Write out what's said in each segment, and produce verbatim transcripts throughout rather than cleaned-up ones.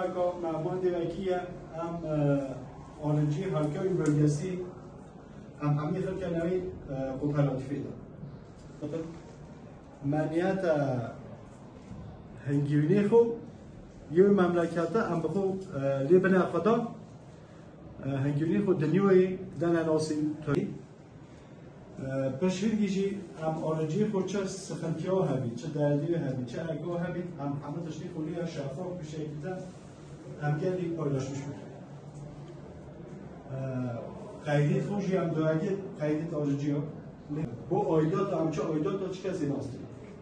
ko Mahmud Vekiye am arıcı halköy bölgesi am hamdi Türkiye'nin kooperatifi de. Meniyet hengivini xo یه مملکت هم بخو لیبن خدا هنگیری خود دنیوی دن ناسی توی بشیر گیجی هم آرجی خود چه سخنتیا هبی چه دردی هبی چه اگه هبی هم همه تشتی خولی شفاف بشه که هم گردی پایداشتش بکن قیدی خوشی هم دو اگه قیدی آرجی ها با آیدات هم چه آیدات ها چه کسی ناستی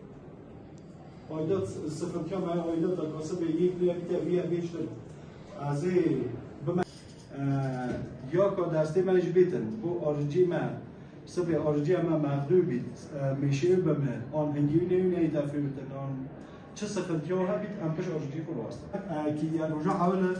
aidat sıkıntı ama aidat akası bir yekli bir bir bir işte azı bu ya ko deste mecbitin bu arıcı ma sıfır arıcı ama mağdubi meşhur bu mu on hengivine yine tafiyutan on çı sıkıntı var bit am peş arıcı kurasta ki ya roja havle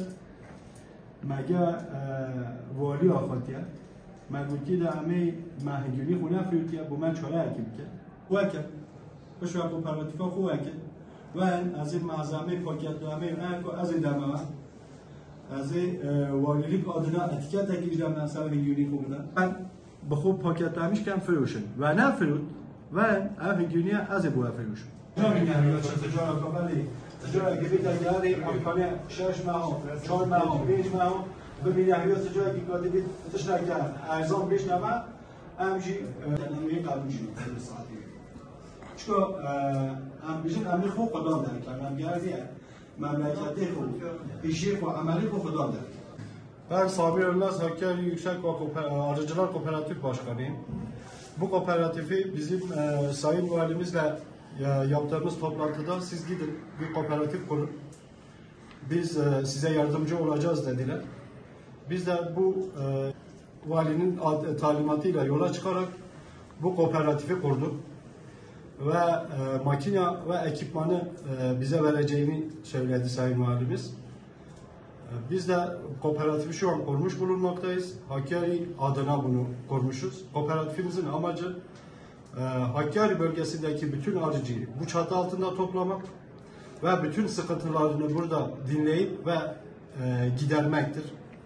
maga vali afatiya ma gutki da ame ma hengivine khuna fiyutiya bu man çora akibke وكل بشو کوپراتیف خو وکل و از این معظمه پاکت دامه و از این دامه از والیلیک آدنا اتیکت اگه من سر هنگونی خوب بودن من به خوب پاکت دامیش کم فروشن و نه فرود و او هنگونی از بو فروشن جایی نه یا چه تجارت کاملی تجارت اگه بیت دیاری امکانه شش ماه چهار ماه پنج ماه ببینه یا تجارت که کادی بیت تشترک ارزان بیش نما امجی تنمی قانونی ساعتی چون ام بیشتر امری خوب خدا داره که من گردی مملکتی خوب پیشی خوب عملی خوب خدا داره. Ben Sabir Ölmez Hakkari Yüksek Arıcılar Kooperatif Başkanıyım. Bu kooperatifi bizim e, Sayın Valimizle e, yaptığımız toplantıda siz gidin bir kooperatif kurun. Biz e, size yardımcı olacağız dediler. Biz de bu e, valinin talimatıyla yola çıkarak bu kooperatifi kurduk. Ve e, makine ve ekipmanı e, bize vereceğini söyledi Sayın Valimiz. E, biz de kooperatifi şu an kurmuş bulunmaktayız. Hakkari adına bunu kurmuşuz. Kooperatifimizin amacı e, Hakkari bölgesindeki bütün arıcıyı bu çatı altında toplamak ve bütün sıkıntılarını burada dinleyip ve e, gidermektir.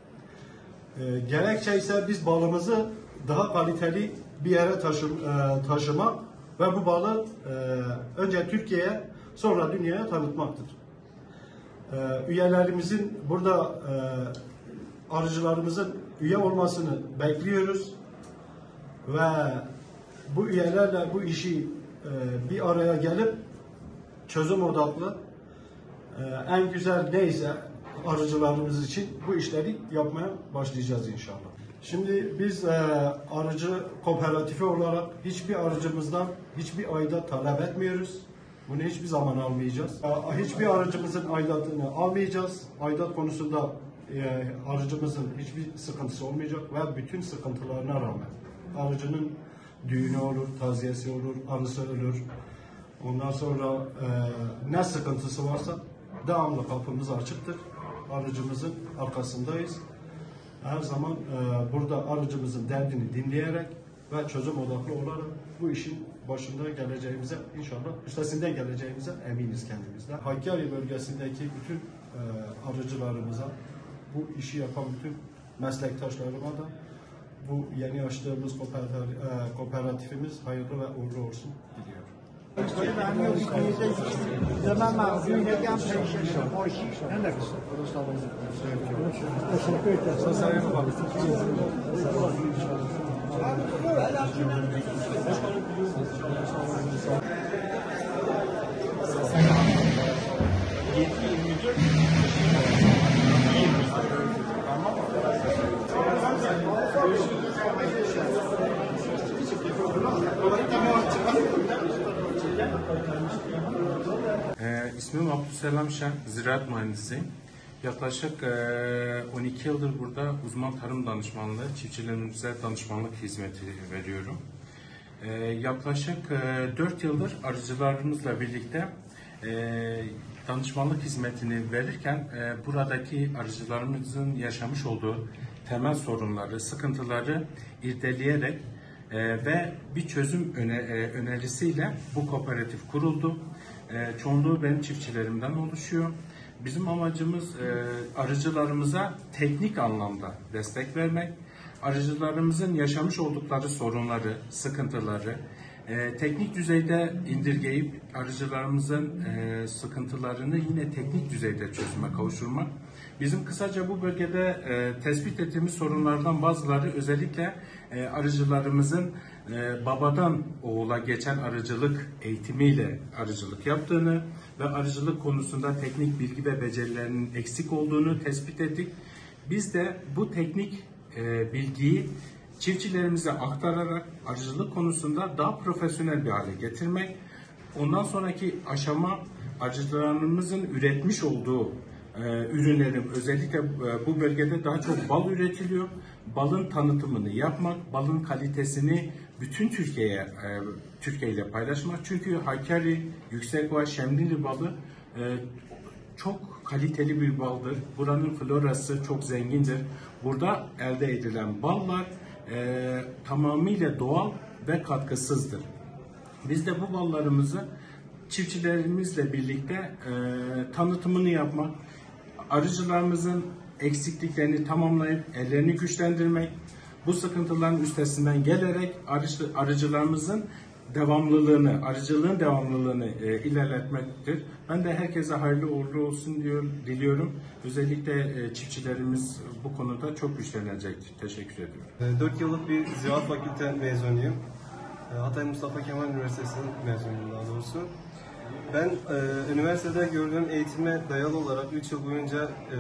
E, gerekçe ise biz balımızı daha kaliteli bir yere taşı, e, taşımak ve bu balı e, önce Türkiye'ye sonra dünyaya tanıtmaktır. E, üyelerimizin burada e, arıcılarımızın üye olmasını bekliyoruz ve bu üyelerle bu işi e, bir araya gelip çözüm odaklı e, en güzel neyse arıcılarımız için bu işleri yapmaya başlayacağız inşallah. Şimdi biz e, arıcı kooperatifi olarak hiçbir arıcımızdan hiçbir aidat talep etmiyoruz. Bunu hiçbir zaman almayacağız. E, hiçbir arıcımızın aidatını almayacağız. Aidat konusunda e, arıcımızın hiçbir sıkıntısı olmayacak ve bütün sıkıntılarına rağmen arıcının düğünü olur, taziyesi olur, arısı ölür. Ondan sonra e, ne sıkıntısı varsa devamlı kapımız açıktır. Arıcımızın arkasındayız. Her zaman e, burada arıcımızın derdini dinleyerek ve çözüm odaklı olarak bu işin başında geleceğimize, inşallah üstesinden geleceğimize eminiz kendimizden. Hakkari bölgesindeki bütün e, arıcılarımıza, bu işi yapan bütün meslektaşlarıma da bu yeni açtığımız kooperatif, e, kooperatifimiz hayırlı ve uğurlu olsun diliyorum. Ee, ismim Abdüselam Şen, ziraat mühendisiyim. Yaklaşık e, on iki yıldır burada uzman tarım danışmanlığı, çiftçilerimize danışmanlık hizmeti veriyorum. E, yaklaşık e, dört yıldır arıcılarımızla birlikte e, danışmanlık hizmetini verirken e, buradaki arıcılarımızın yaşamış olduğu temel sorunları, sıkıntıları irdeleyerek e, ve bir çözüm öne, e, önerisiyle bu kooperatif kuruldu. E, çoğunluğu benim çiftçilerimden oluşuyor Bizim amacımız e, arıcılarımıza teknik anlamda destek vermek, arıcılarımızın yaşamış oldukları sorunları, sıkıntıları e, teknik düzeyde indirgeyip arıcılarımızın e, sıkıntılarını yine teknik düzeyde çözüme kavuşturmak. Bizim kısaca bu bölgede e, tespit ettiğimiz sorunlardan bazıları özellikle e, arıcılarımızın e, babadan oğula geçen arıcılık eğitimiyle arıcılık yaptığını ve arıcılık konusunda teknik bilgi ve becerilerinin eksik olduğunu tespit ettik. Biz de bu teknik e, bilgiyi çiftçilerimize aktararak arıcılık konusunda daha profesyonel bir hale getirmek, ondan sonraki aşama arıcılarımızın üretmiş olduğu e, ürünlerin, özellikle e, bu bölgede daha çok bal üretiliyor, balın tanıtımını yapmak, balın kalitesini bütün Türkiye'ye e, Türkiye ile paylaşmak. Çünkü Hakkari, Yüksekova, Şemdinli balı e, çok kaliteli bir baldır. Buranın florası çok zengindir. Burada elde edilen ballar e, tamamıyla doğal ve katkısızdır. Biz de bu ballarımızı çiftçilerimizle birlikte e, tanıtımını yapmak, arıcılarımızın eksikliklerini tamamlayıp ellerini güçlendirmek, bu sıkıntıların üstesinden gelerek arıcı, arıcılarımızın devamlılığını, arıcılığın devamlılığını e, ilerletmektir. Ben de herkese hayırlı uğurlu olsun diyor, diliyorum. Özellikle e, çiftçilerimiz bu konuda çok güçlenecek. Teşekkür ediyorum. dört yıllık bir Ziraat Fakülte mezunuyum. Hatay Mustafa Kemal Üniversitesi'nin mezunuyum daha doğrusu. Ben e, üniversitede gördüğüm eğitime dayalı olarak üç yıl boyunca e,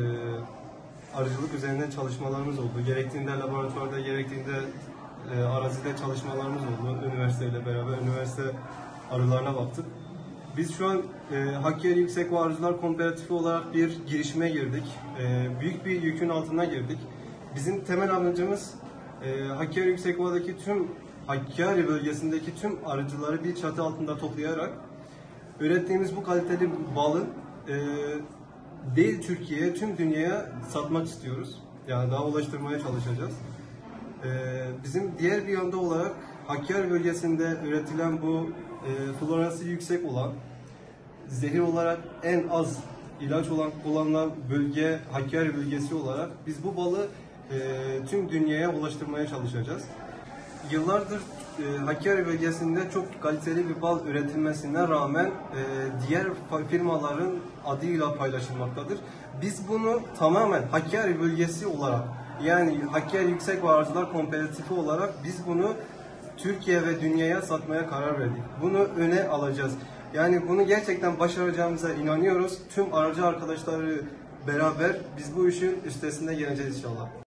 arıcılık üzerinden çalışmalarımız oldu. Gerektiğinde laboratuvarda, gerektiğinde e, arazide çalışmalarımız oldu. Üniversiteyle beraber üniversite arılarına baktık. Biz şu an e, Hakkari Yüksekova Arıcılar Kooperatifi olarak bir girişime girdik. E, büyük bir yükün altına girdik. Bizim temel amacımız e, Hakkari Yüksekova'daki tüm Hakkari bölgesindeki tüm arıcıları bir çatı altında toplayarak ürettiğimiz bu kaliteli balı e, değil Türkiye'ye, tüm dünyaya satmak istiyoruz. Yani daha ulaştırmaya çalışacağız. E, bizim diğer bir yanda olarak Hakkari bölgesinde üretilen bu e, floransı yüksek olan, zehir olarak en az ilaç olan kullanılan bölge Hakkari bölgesi olarak biz bu balı e, tüm dünyaya ulaştırmaya çalışacağız. Yıllardır e, Hakkari bölgesinde çok kaliteli bir bal üretilmesine rağmen e, diğer firmaların adıyla paylaşılmaktadır. Biz bunu tamamen Hakkari bölgesi olarak, yani Hakkari Yüksekova Arıcılar Kooperatifi olarak biz bunu Türkiye ve dünyaya satmaya karar verdik. Bunu öne alacağız. Yani bunu gerçekten başaracağımıza inanıyoruz. Tüm arıcı arkadaşları beraber biz bu işin üstesinden geleceğiz inşallah.